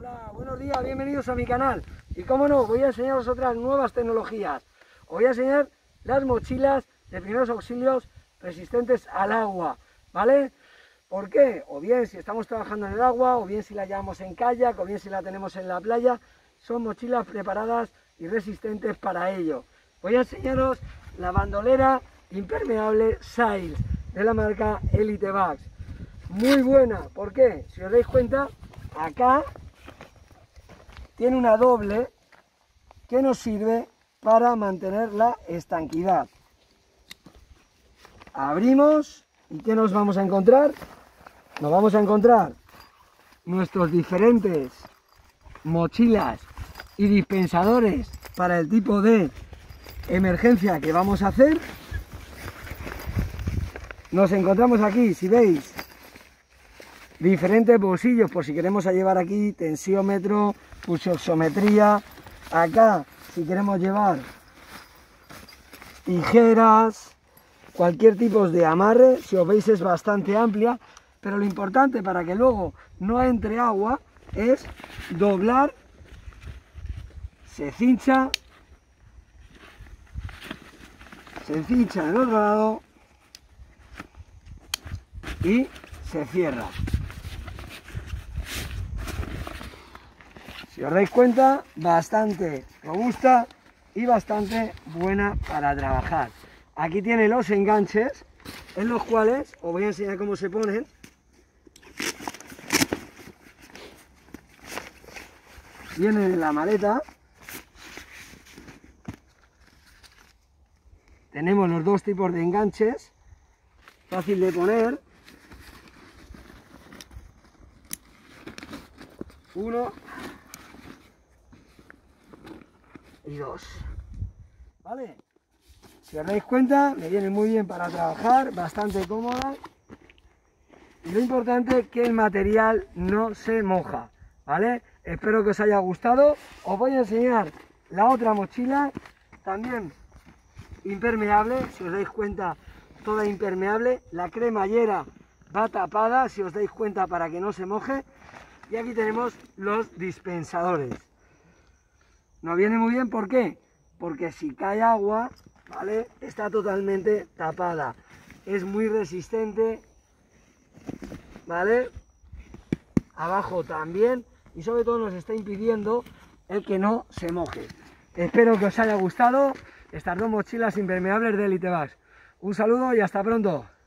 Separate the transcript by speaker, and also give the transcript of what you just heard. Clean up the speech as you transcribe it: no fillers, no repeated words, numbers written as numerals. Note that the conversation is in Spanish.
Speaker 1: Hola, buenos días, bienvenidos a mi canal. Y como no, voy a enseñaros otras nuevas tecnologías. Os voy a enseñar las mochilas de primeros auxilios resistentes al agua, ¿vale? ¿Por qué? O bien si estamos trabajando en el agua, o bien si la llevamos en kayak, o bien si la tenemos en la playa. Son mochilas preparadas y resistentes para ello. Voy a enseñaros la bandolera impermeable Sails de la marca Elite Bags. Muy buena, ¿por qué? Si os dais cuenta, acá tiene una doble que nos sirve para mantener la estanquidad. Abrimos y ¿qué nos vamos a encontrar? Nos vamos a encontrar nuestros diferentes mochilas y dispensadores para el tipo de emergencia que vamos a hacer. Nos encontramos aquí, si veis, diferentes bolsillos por si queremos llevar aquí tensiómetro, pulsiometría. Acá si queremos llevar tijeras, cualquier tipo de amarre. Si os veis es bastante amplia, pero lo importante para que luego no entre agua es doblar, se cincha en otro lado y se cierra. Si os dais cuenta, bastante robusta y bastante buena para trabajar. Aquí tiene los enganches, en los cuales os voy a enseñar cómo se ponen. Vienen en la maleta. Tenemos los dos tipos de enganches, fácil de poner. Uno y dos, ¿vale? Si os dais cuenta, me viene muy bien para trabajar, bastante cómoda. Y lo importante es que el material no se moja, ¿vale? Espero que os haya gustado. Os voy a enseñar la otra mochila, también impermeable. Si os dais cuenta, toda impermeable. La cremallera va tapada, si os dais cuenta, para que no se moje. Y aquí tenemos los dispensadores. Nos viene muy bien, ¿por qué? Porque si cae agua, ¿vale?, está totalmente tapada. Es muy resistente, ¿vale? Abajo también. Y sobre todo nos está impidiendo el que no se moje. Espero que os haya gustado estas dos mochilas impermeables de Elite Bags. Un saludo y hasta pronto.